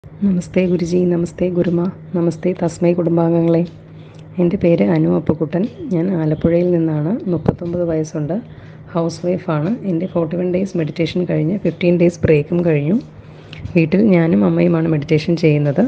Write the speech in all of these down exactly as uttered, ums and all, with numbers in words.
നമസ്തേ ഗുരുജി, നമസ്തേ ഗുരുമ, നമസ്തേ തസ്മൈ കുടുംബാംഗങ്ങളെ. എൻ്റെ പേര് അനു അപ്പക്കുട്ടൻ. ഞാൻ ആലപ്പുഴയിൽ നിന്നാണ്. മുപ്പത്തൊമ്പത് വയസ്സുണ്ട്. ഹൗസ് വൈഫാണ്. എൻ്റെ ഫോർട്ടി വൺ ഡേയ്സ് മെഡിറ്റേഷൻ കഴിഞ്ഞ് ഫിഫ്റ്റീൻ ഡേയ്സ് ബ്രേക്കും കഴിഞ്ഞു. വീട്ടിൽ ഞാനും അമ്മയുമാണ് മെഡിറ്റേഷൻ ചെയ്യുന്നത്.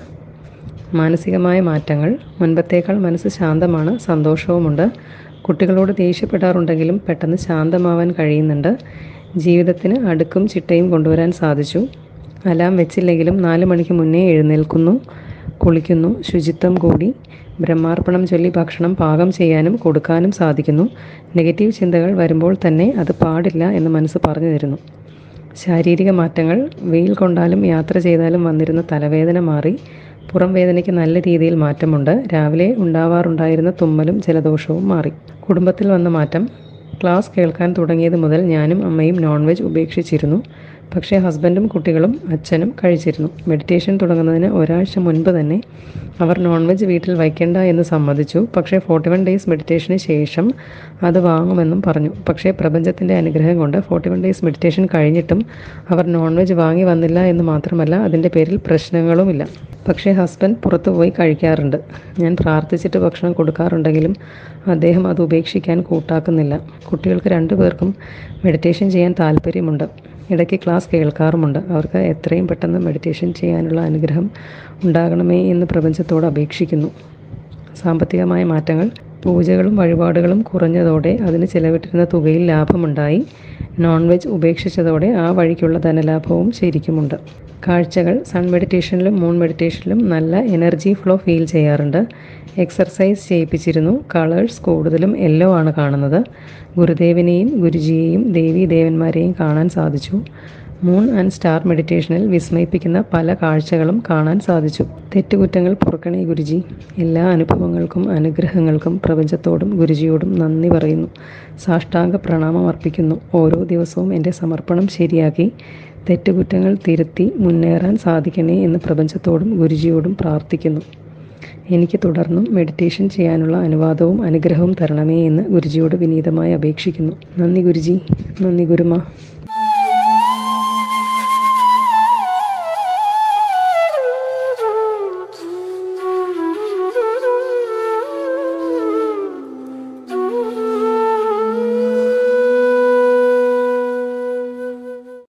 മാനസികമായ മാറ്റങ്ങൾ: മുൻപത്തേക്കാൾ മനസ്സ് ശാന്തമാണ്, സന്തോഷവുമുണ്ട്. കുട്ടികളോട് ദേഷ്യപ്പെടാറുണ്ടെങ്കിലും പെട്ടെന്ന് ശാന്തമാവാൻ കഴിയുന്നുണ്ട്. ജീവിതത്തിന് അടുക്കും ചിട്ടയും കൊണ്ടുവരാൻ സാധിച്ചു. അലാം വെച്ചില്ലെങ്കിലും നാല് മണിക്ക് മുന്നേ എഴുന്നേൽക്കുന്നു, കുളിക്കുന്നു, ശുചിത്വം കൂടി. ബ്രഹ്മാർപ്പണം ചൊല്ലി ഭക്ഷണം പാകം ചെയ്യാനും കൊടുക്കാനും സാധിക്കുന്നു. നെഗറ്റീവ് ചിന്തകൾ വരുമ്പോൾ തന്നെ അത് പാടില്ല എന്ന് മനസ്സ് പറഞ്ഞു തരുന്നു. ശാരീരിക മാറ്റങ്ങൾ: വെയിൽ കൊണ്ടാലും യാത്ര ചെയ്താലും വന്നിരുന്ന തലവേദന മാറി. പുറം വേദനയ്ക്ക് നല്ല രീതിയിൽ മാറ്റമുണ്ട്. രാവിലെ ഉണ്ടാവാറുണ്ടായിരുന്ന തുമ്മലും ജലദോഷവും മാറി. കുടുംബത്തിൽ വന്ന മാറ്റം: ക്ലാസ് കേൾക്കാൻ തുടങ്ങിയത് മുതൽ ഞാനും അമ്മയും നോൺ വെജ് ഉപേക്ഷിച്ചിരുന്നു. പക്ഷേ ഹസ്ബൻഡും കുട്ടികളും അച്ഛനും കഴിച്ചിരുന്നു. മെഡിറ്റേഷൻ തുടങ്ങുന്നതിന് ഒരാഴ്ച മുൻപ് തന്നെ അവർ നോൺ വെജ് വീട്ടിൽ വയ്ക്കേണ്ട എന്ന് സമ്മതിച്ചു. പക്ഷേ ഫോർട്ടി വൺ ഡേയ്സ് മെഡിറ്റേഷന് ശേഷം അത് വാങ്ങുമെന്നും പറഞ്ഞു. പക്ഷേ പ്രപഞ്ചത്തിൻ്റെ അനുഗ്രഹം കൊണ്ട് ഫോർട്ടി വൺ ഡേയ്സ് മെഡിറ്റേഷൻ കഴിഞ്ഞിട്ടും അവർ നോൺ വെജ് വാങ്ങി വന്നില്ല എന്ന് മാത്രമല്ല, അതിൻ്റെ പേരിൽ പ്രശ്നങ്ങളുമില്ല. പക്ഷേ ഹസ്ബൻഡ് പുറത്തു പോയി കഴിക്കാറുണ്ട്. ഞാൻ പ്രാർത്ഥിച്ചിട്ട് ഭക്ഷണം കൊടുക്കാറുണ്ടെങ്കിലും അദ്ദേഹം അത് ഉപേക്ഷിക്കാൻ കൂട്ടാക്കുന്നില്ല. കുട്ടികൾക്ക് രണ്ടു പേർക്കും മെഡിറ്റേഷൻ ചെയ്യാൻ താല്പര്യമുണ്ട്. ഇടയ്ക്ക് ക്ലാസ് കേൾക്കാറുമുണ്ട്. അവർക്ക് എത്രയും പെട്ടെന്ന് മെഡിറ്റേഷൻ ചെയ്യാനുള്ള അനുഗ്രഹം ഉണ്ടാകണമേ എന്ന് പ്രപഞ്ചത്തോട് അപേക്ഷിക്കുന്നു. സാമ്പത്തികമായ മാറ്റങ്ങൾ: പൂജകളും വഴിപാടുകളും കുറഞ്ഞതോടെ അതിന് ചിലവിട്ടിരുന്ന തുകയിൽ ലാഭമുണ്ടായി. നോൺ വെജ് ഉപേക്ഷിച്ചതോടെ ആ വഴിക്കുള്ള ധനലാഭവും ശരിക്കുമുണ്ട്. കാഴ്ചകൾ: സൺ മെഡിറ്റേഷനിലും മൂൺ മെഡിറ്റേഷനിലും നല്ല എനർജി ഫ്ലോ ഫീൽ ചെയ്യാറുണ്ട്. എക്സർസൈസ് ചെയ്യിപ്പിച്ചിരുന്നു. കളേഴ്സ് കൂടുതലും യെല്ലോ ആണ് കാണുന്നത്. ഗുരുദേവനെയും ഗുരുജിയെയും ദേവീ ദേവന്മാരെയും കാണാൻ സാധിച്ചു. മൂൺ ആൻഡ് സ്റ്റാർ മെഡിറ്റേഷനിൽ വിസ്മയിപ്പിക്കുന്ന പല കാഴ്ചകളും കാണാൻ സാധിച്ചു. തെറ്റുകുറ്റങ്ങൾ പൊറുക്കണേ ഗുരുജി. എല്ലാ അനുഭവങ്ങൾക്കും അനുഗ്രഹങ്ങൾക്കും പ്രപഞ്ചത്തോടും ഗുരുജിയോടും നന്ദി പറയുന്നു. സാഷ്ടാംഗ പ്രണാമം അർപ്പിക്കുന്നു. ഓരോ ദിവസവും എൻ്റെ സമർപ്പണം ശരിയാക്കി തെറ്റുകുറ്റങ്ങൾ തിരുത്തി മുന്നേറാൻ സാധിക്കണേ എന്ന് പ്രപഞ്ചത്തോടും ഗുരുജിയോടും പ്രാർത്ഥിക്കുന്നു. എനിക്ക് തുടർന്നും മെഡിറ്റേഷൻ ചെയ്യാനുള്ള അനുവാദവും അനുഗ്രഹവും തരണമേ എന്ന് ഗുരുജിയോട് വിനീതമായി അപേക്ഷിക്കുന്നു. നന്ദി ഗുരുജി, നന്ദി ഗുരുമ.